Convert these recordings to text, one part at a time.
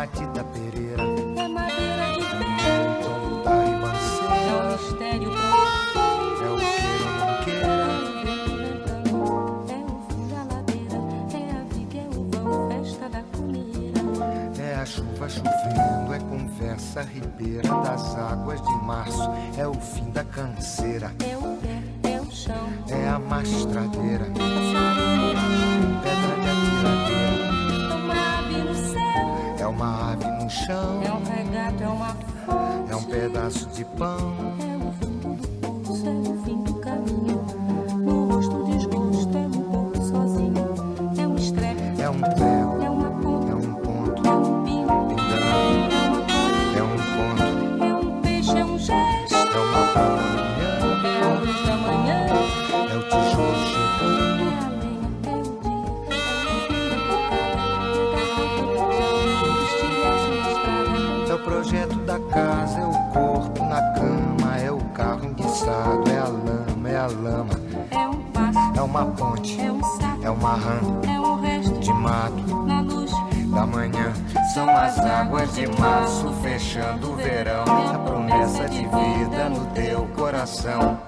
Matita Pereira, é madeira de pé, tom da ribanceira, é o mistério profundo, é o queira ou não queira, é o vento ventando, é o fim da ladeira, é a viga, é o vão, festa da comida. é a chuva chovendo, é conversa ribeira das águas de março, é o fim da canseira, É o pé, é o chão, é a mastradeira, passarinho, pedra de atiradeira, é uma ave no céu, é uma ave no chão, é um regato, é uma fonte, é um pedaço de pão, é o fundo do pulso, é o fim do caminho. No rosto desgosto, é um pouco sozinho, é um estrepe, é um prego, é uma ponta, é um ponto, é um pingo, pingando, é uma cor, é um ponto, é um peixe, é um gesto, é uma pamonha, é a luz da manhã, é o tijolo chegando, é a lenha, é o dia, é o estilhaço na estrada, é o projeto da casa, é o corpo na cama, é o carro enguiçado, é a lama, é um passo, é uma ponte, é um sapo, é uma rã é um resto de mato na luz. da manhã. São as águas de março fechando o verão, a promessa de vida no teu coração.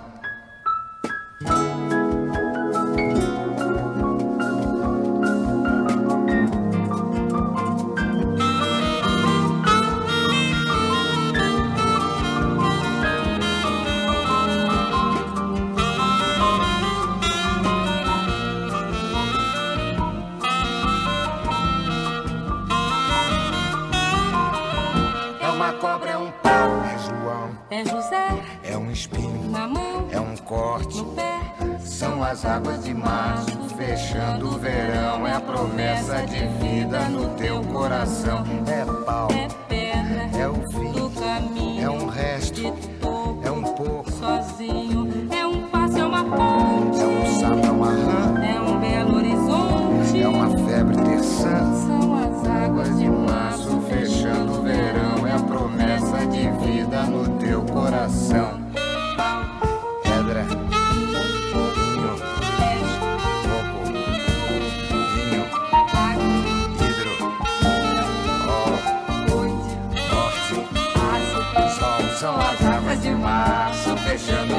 É uma cobra, é um pau, é João, É José é um espinho, na mão, é um corte. no pé, São as águas de março fechando o verão, é a promessa de vida no teu coração. É pau, é pedra é o do fim, caminho, é um resto, de topo, é um pouco, sozinho, é um passo, é uma ponte, é um sapo, é uma rã, é um belo horizonte, é uma febre terçã. são as águas de março Fechando o verão, é a promessa de vida no teu coração. Pedra, vinho, coco, vinho, hidro, ó, norte, sol. São as águas de março fechando